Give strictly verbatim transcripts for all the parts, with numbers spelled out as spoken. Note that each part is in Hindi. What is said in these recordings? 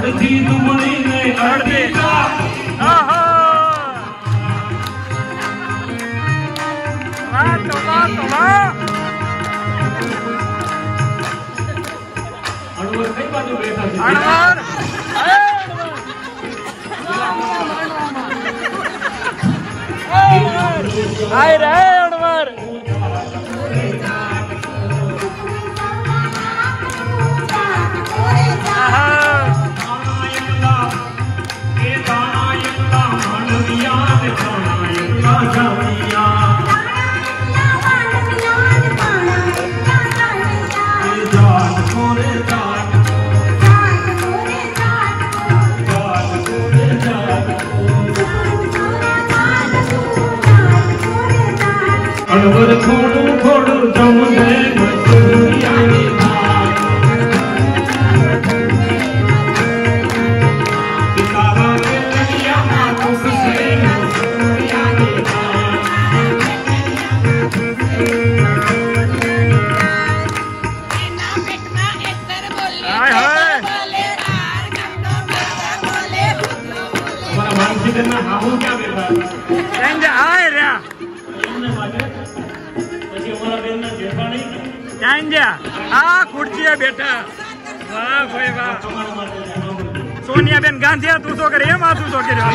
अड़धी दुमड़ी ने अड़धी का अणवर कई बाजू बैठा है अणवर आए रे अणवर अणवर थोड़ू थोड़ू जमुने मसूरिया ने धान पितारा के लड़िया मातों से मसूरिया ने धान ना बेटना इधर बोले हाय हाय बोले रार गंदो बोले हमारा मानसी करना हाहू क्या बेटा संजय आए रे आ खुर्ची बेटा वाह भाई वाह सोनिया बेन गांधी तू तो करे मां तू तो करे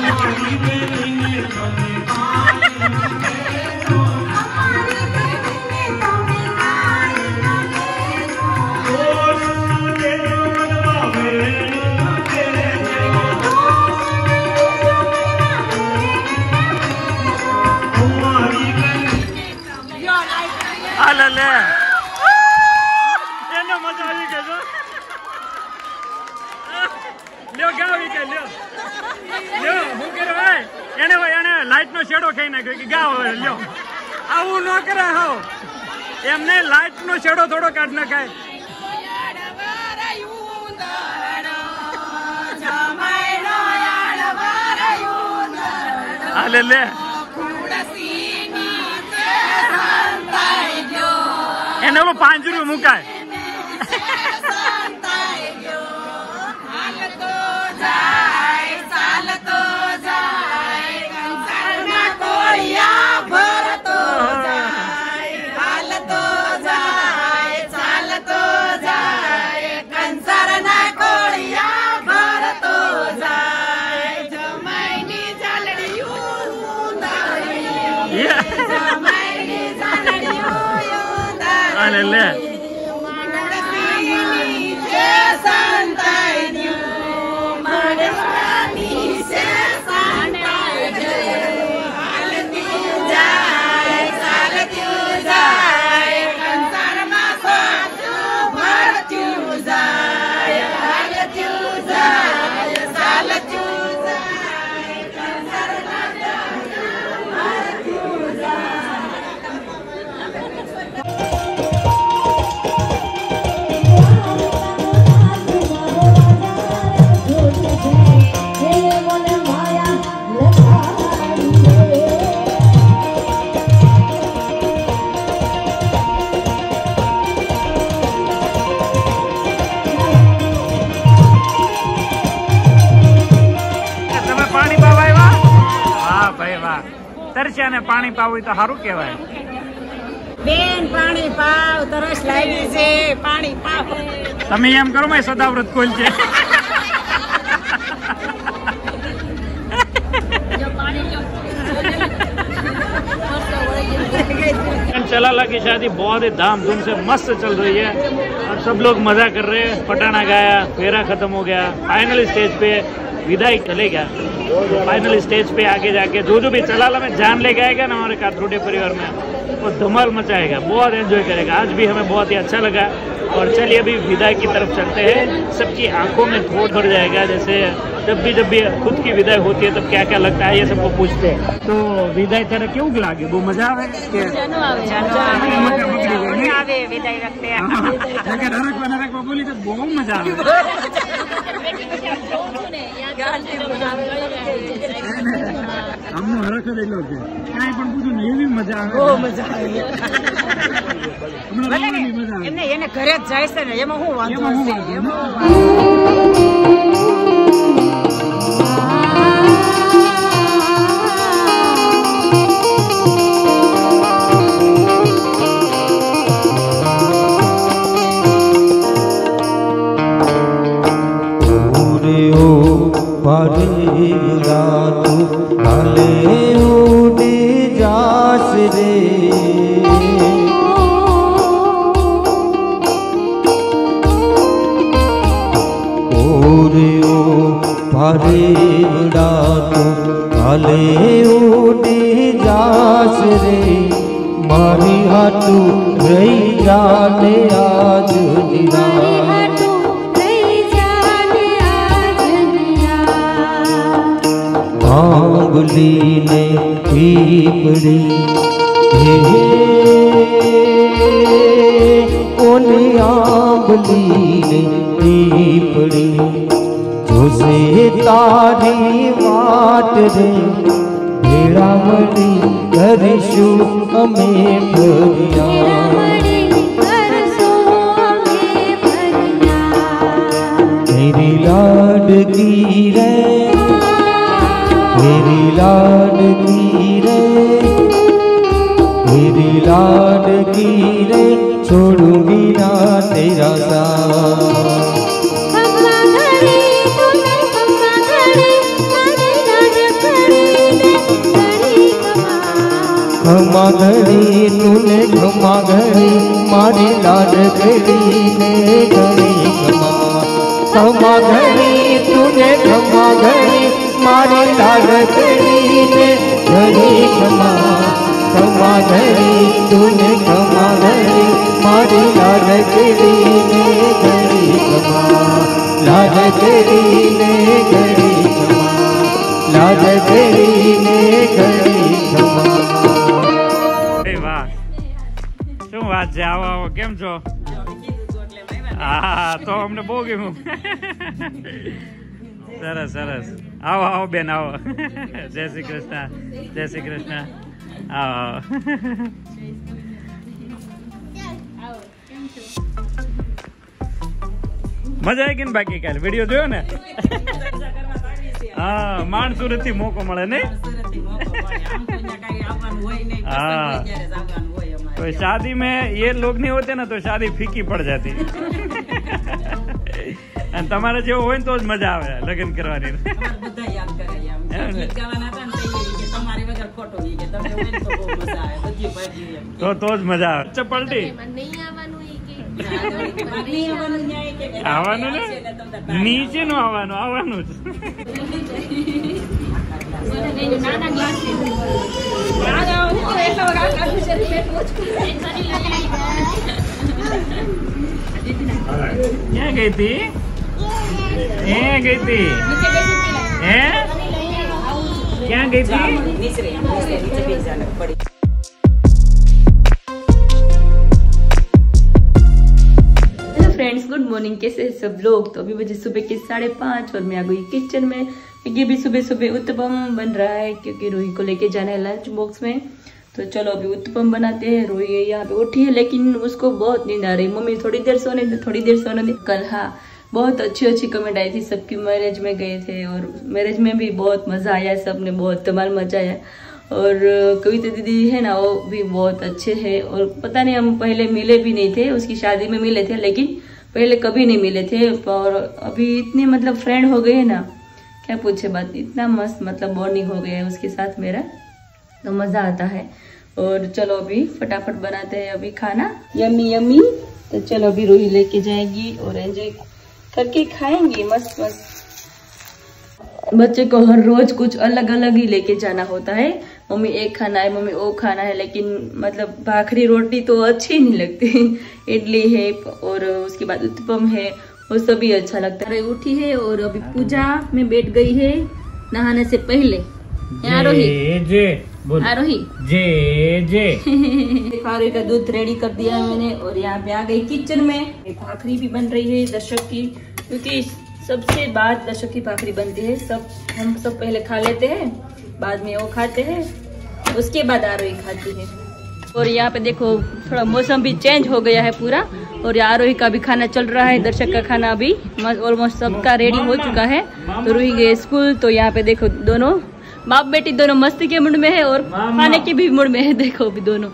ले એને મજા આવી ગઈ જો લ્યો ગાવી કે લ્યો લ્યો હું કરે ભાઈ એને એને લાઈટ નો શેડો ખાઈ નાખ્યો કે ગાવ લ્યો આવું ન કરે હો એમને લાઈટ નો શેડો થોડો કાઢ નાખાય હાલે લે એને પાંજરું મુકાય Dale, le. તરસ્યા ને પાણી પાવું તો સારું કહેવાય બેન પાણી પાવ તરસ લાગી છે પાણી પાવ તમે એમ કરો મેં સદાવ્રત ખોલ છે चलाला की शादी बहुत ही धामधूम से मस्त चल रही है और सब लोग मजा कर रहे हैं। पटाना गाया, फेरा खत्म हो गया, फाइनल स्टेज पे विदाई चले गया। फाइनल स्टेज पे आगे जाके जो जो भी चलाला में जान लेके आएगा ना हमारे काथरूडे परिवार में, वो धमाल मचाएगा, बहुत एंजॉय करेगा। आज भी हमें बहुत ही अच्छा लगा। और चलिए अभी विदाई की तरफ चलते हैं। सबकी आंखों में थोड़ भर जाएगा, जैसे जब भी जब भी खुद की विदाई होती है तब क्या क्या लगता है ये सबको पूछते हैं। तो विदाई तरह क्यों लागे? वो मजा आवे के बोली तो बहुत मजा आवे। हमने हरख देख लो के કાઈ પણ પૂછો ને એવી મજા આવે બહુ મજા આવે એમને એને ઘરે જ જાય છે ને એમાં હું વાંધો છે એમાં काले उड़ी जास रे मारी हाथू रही जाने आज निरा आंगुली ने पीपड़ी हे ओने आंगुली ने पीपड़ी जोसे तारी वाट रे भेड़ा मड़ी करशु हमें भरिया मेरी लाडकी रे मेरी लाडकी रे मेरी लाडकी रे छोड़ूंगी ना तेरा साथ खमा घड़ी तूने खमा घड़ी मारी लाडकड़ी ने घड़ी खमा खमा घड़ी तूने खमा घड़ी मारी लाडकड़ी ने घड़ी खमा खमा घड़ी तूने खमा घड़ी मारी लाडकड़ी ने घड़ी खमा लाडकड़ी ने घड़ी खमा लाडकड़ी ने घड़ी खमा શું વાત છે આવો આવો કેમ છો હા તો અમને બહુ ગમ્યું સરસ સરસ આવો આવો બેન આવો જય શ્રી કૃષ્ણ જય શ્રી કૃષ્ણ આવો આવો મજા આવી ગઈ ને બાકી કાલે વિડીયો જોયો ને હા માંડ સુરત થી મોકો મળે ને हाँ तो शादी में ये लोग नहीं होते ना तो शादी फीकी पड़ जाती તમારે જેવો હોય ને તો જ મજા આવે લગ્ન કરવાની તો તો જ મજા આવે ચપલટી આવવાનું ને નીચે નું આવવાનું આવવાનું જ क्या गई थी ए गई थी ए क्या गई थी फ्रेंड्स गुड मॉर्निंग, कैसे हैं सब लोग। तो अभी बजे सुबह के साढ़े पाँच और मैं आ गई किचन में क्योंकि अभी सुबह सुबह उत्तपम बन रहा है क्योंकि रूही को लेके जाना है लंच बॉक्स में। तो चलो अभी उत्तपम बनाते हैं। रूही यहाँ पे उठी है लेकिन उसको बहुत नींद आ रही। मम्मी थोड़ी देर सोने दे थोड़ी देर सोने दे। कल हाँ बहुत अच्छी अच्छी कमेंट आई थी, सबकी मैरिज में गए थे और मैरिज में भी बहुत मजा आया, सबने बहुत धमाल मचा आया। और कविता दीदी है ना वो भी बहुत अच्छे हैं और पता नहीं हम पहले मिले भी नहीं थे, उसकी शादी में मिले थे लेकिन पहले कभी नहीं मिले थे और अभी इतने मतलब फ्रेंड हो गए ना, क्या पूछे बात, इतना मस्त मतलब बॉन्डिंग हो गया है उसके साथ मेरा, तो मज़ा आता है। और चलो अभी फटाफट बनाते हैं अभी खाना, यम्मी यम्मी। तो चलो अभी रूही लेके जाएगी और एंजॉय करके खाएंगी मस्त मस्त। बच्चे को हर रोज कुछ अलग अलग ही लेके जाना होता है, मम्मी एक खाना है मम्मी वो खाना है, लेकिन मतलब भाखरी रोटी तो अच्छी नहीं लगती इडली है और उसके बाद उत्तपम है वो सभी अच्छा लगता है। उठी है और अभी पूजा में बैठ गई है नहाने से पहले। आरोही जे आरोही जे जे खारी का दूध रेडी कर दिया मैंने और यहाँ पे आ गई किचन में। भाखरी भी बन रही है दर्शक की, क्योंकि सबसे बाद दर्शक की भाकरी बनती है। सब हम सब पहले खा लेते हैं, बाद में वो खाते हैं, उसके बाद आरोही खाती है। और यहाँ पे देखो थोड़ा मौसम भी चेंज हो गया है पूरा, और आरोही का भी खाना चल रहा है। दर्शक का खाना अभी ऑलमोस्ट सबका रेडी हो चुका है। तो रूही गए स्कूल, तो यहाँ पे देखो दोनों बाप बेटी दोनों मस्ती के मूड में है और खाने के भी मूड में है। देखो अभी दोनों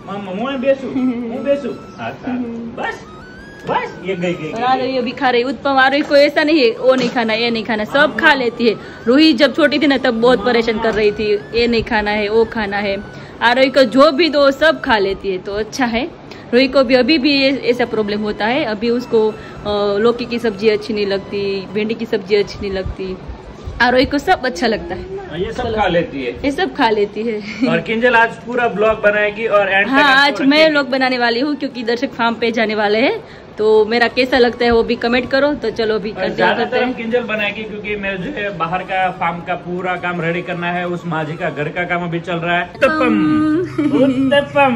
बस बस ये गई गई और आरोही अभी खा रही उत्पम। आरोही को ऐसा नहीं है वो नहीं खाना ये नहीं खाना, सब खा लेती है। रूही जब छोटी थी ना तब बहुत परेशान कर रही थी, ये नहीं खाना है वो खाना है। आरोही को जो भी दो सब खा लेती है, तो अच्छा है। रूही को भी अभी भी ऐसा प्रॉब्लम होता है। अभी उसको लौकी की सब्जी अच्छी नहीं लगती, भिंडी की सब्जी अच्छी नहीं लगती। आरोही को सब अच्छा लगता है, ये सब खा लेती है, ये सब खा लेती है। और किंजल आज पूरा ब्लॉग बनाएगी और एंड हाँ आज मैं ब्लॉग बनाने वाली हूँ क्योंकि दर्शक फार्म पे जाने वाले हैं। तो मेरा कैसा लगता है वो भी कमेंट करो। तो चलो अभी ज्यादातर हम किंजल बनाएगी क्योंकि मेरे जो है बाहर का फार्म का पूरा काम रेडी करना है। उस माझी का घर का काम अभी चल रहा है। उत्तपम उत्तपम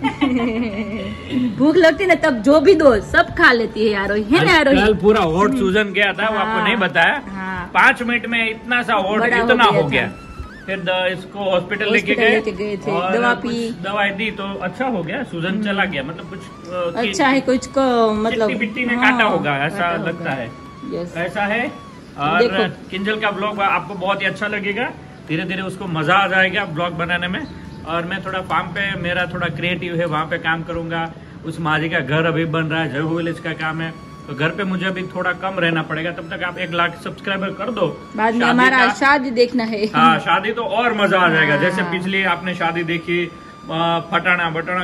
भूख लगती ना तब जो भी दो सब खा लेती है आरोही, है ना आरोही? कल पूरा ओट सूजन गया था, वो आपको नहीं बताया। हाँ। पाँच मिनट में इतना सा ओट इतना हो गया। फिर इसको हॉस्पिटल लेके गए थे, और दवा कुछ पी, दवाई दी तो अच्छा हो गया, सूजन चला गया। मतलब कुछ अच्छा है, कुछ को मतलब मिट्टी ने काटा होगा ऐसा लगता है। ऐसा है। और किंजल का ब्लॉग आपको बहुत ही अच्छा लगेगा, धीरे धीरे उसको मजा आ जाएगा ब्लॉग बनाने में। और मैं थोड़ा फार्म पे मेरा थोड़ा क्रिएटिव है, वहाँ पे काम करूंगा। उस माझी का घर अभी बन रहा है, जय विलेज का काम है, तो घर पे मुझे अभी थोड़ा कम रहना पड़ेगा। तब तक आप एक लाख सब्सक्राइबर कर दो। बाद में हमारा शादी देखना है। हाँ शादी तो और मजा आ जाएगा। जैसे पिछली आपने शादी देखी फटाना बटाना,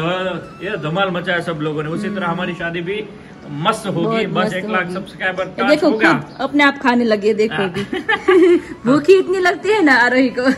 ये धमाल मचाया सब लोगों ने, उसी तरह हमारी शादी भी मस्त होगी। बस एक लाख सब्सक्राइबर टच होगा, अपने आप खाने लगे। देखो अभी भूखी इतनी लगती है ना आरोही को।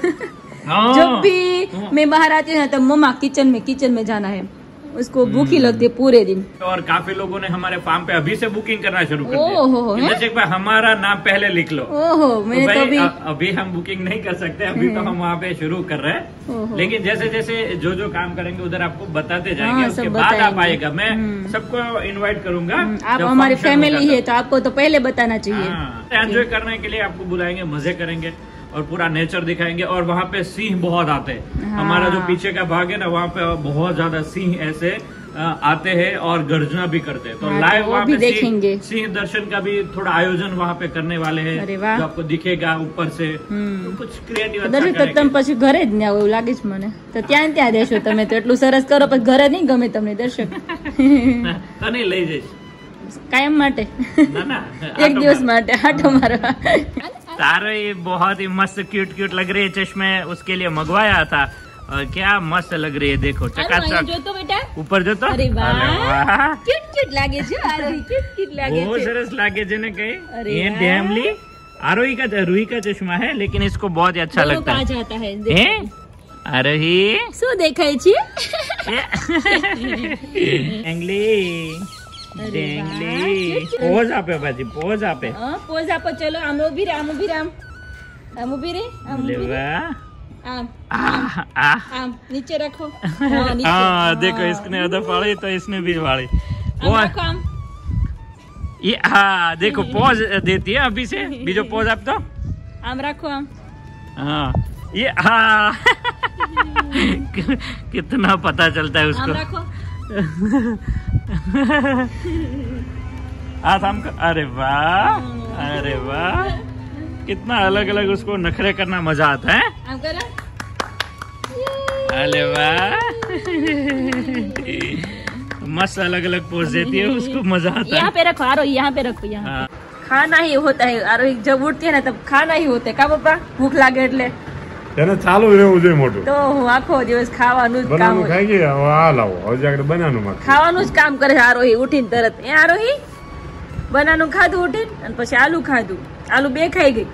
जब भी मैं बाहर आती हूँ ना तब मम्मा किचन में किचन में जाना है, उसको भूखी लगती है पूरे दिन। और काफी लोगों ने हमारे फार्म पे अभी से बुकिंग करना शुरू कर ओहो, दिया। जैसे हमारा नाम पहले लिख लो। ओहो, मैंने तो, तो अभी अभी हम बुकिंग नहीं कर सकते, अभी तो हम वहाँ पे शुरू कर रहे हैं। लेकिन जैसे जैसे जो जो काम करेंगे उधर आपको बताते जाएंगे। उसके बाद आप आएगा, मैं सबको इनवाइट करूंगा। आप हमारी फैमिली है तो आपको तो पहले बताना चाहिए। एंजॉय करने के लिए आपको बुलाएंगे, मजे करेंगे और पूरा नेचर दिखाएंगे। और वहाँ पे सिंह बहुत आते हैं। हाँ। हमारा जो पीछे का भाग है ना, वहाँ पे बहुत ज्यादा सिंह ऐसे आते हैं और गर्जना भी करते हैं। तो हाँ, लाइव वहाँ पे देखेंगे। सिंह दर्शन का भी थोड़ा आयोजन वहाँ पे करने वाले हैं, जो आपको दिखेगा ऊपर से। तो कुछ क्रिएटिव अच्छा तम પછી ઘરે જ ન આવું લાગે છે મને તો ત્યાં ત્યાં રહેશો તમે તો એટલું સરસ કરો પછી ઘરે નહીં ગમે તમને દર્શક તને લઈ જઈશ કાયમ માટે ના ના એક દિવસ માટે આટો મારવા। तारे बहुत ही मस्त क्यूट क्यूट लग रही है चश्मे, उसके लिए मंगवाया था और क्या मस्त लग रही है। देखो चकाचक जो तो बेटा ऊपर जो तो अरे वाह क्यूट क्यूट लागे छे आरोही, क्यूट क्यूट लागे बहुत सरस लागे छे ने कहीं। ये डैमली आरोही का रूही का चश्मा है, लेकिन इसको बहुत ही अच्छा लगता है। जाता है हैं आरोही શું દેખાય છે एंगली पोज आपे बाजी पोज आपे हाँ पोज आपो। चलो आम उभी रे आम उभी रे आम आम उभी रे आम उभी रे आम आम नीचे रखो। हाँ देखो इसने आधा फाड़ी तो इसने भी फाड़ी। वो आम ये हाँ देखो पोज देती है अभी से, बीजो पोज आप तो आम रखो आम। हाँ ये हाँ कितना पता चलता है उसको। आम रखो हाथ हम अरे वाह अरे वाह कितना अलग अलग उसको नखरे करना मजा आता है। अरे वाह मस्त अलग अलग पोज देती है, उसको मजा आता है। यहाँ पे रखो आरो, यहाँ पे रखो। यहाँ खाना ही होता है आरो, जब उठती है ना तब खाना ही होता है का पप्पा भूख लागे એટલે એને ચાલુ રહેવું જોઈએ મોટું તો હું આખો દિવસ ખાવાનું જ કામ ખાઈ ગયા હવે આ લાવો હવે આગળ બનાવવાનું માં ખાવાનું જ કામ કરે છે આરોહી ઉઠીને તરત। એ આરોહી બનાવવાનું ખાધું ઉઠીને અને પછી આલુ ખાધું, આલુ બે ખાઈ ગઈ।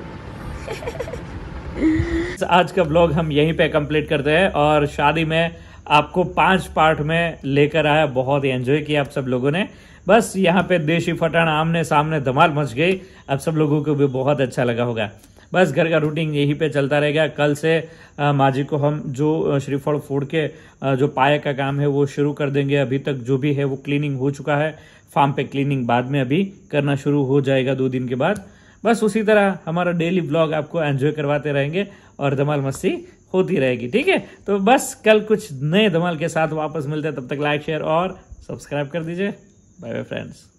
आज का ब्लॉग हम यहीं पे कंप्लीट करते हैं और शादी में आपको पांच पार्ट में लेकर आया, बहुत ही एंजॉय किया आप सब लोगों ने। बस यहाँ पे देशी फटाना आमने सामने धमाल मच गई, आप सब लोगों को भी बहुत अच्छा लगा होगा। बस घर का रूटीन यहीं पे चलता रहेगा। कल से माजी को हम जो श्रीफल फोड़ के जो पाए का काम है वो शुरू कर देंगे। अभी तक जो भी है वो क्लीनिंग हो चुका है, फार्म पे क्लीनिंग बाद में अभी करना शुरू हो जाएगा दो दिन के बाद। बस उसी तरह हमारा डेली ब्लॉग आपको एंजॉय करवाते रहेंगे और धमाल मस्ती होती रहेगी। ठीक है, तो बस कल कुछ नए धमाल के साथ वापस मिलते हैं, तब तक लाइक शेयर और सब्सक्राइब कर दीजिए। Bye bye friends.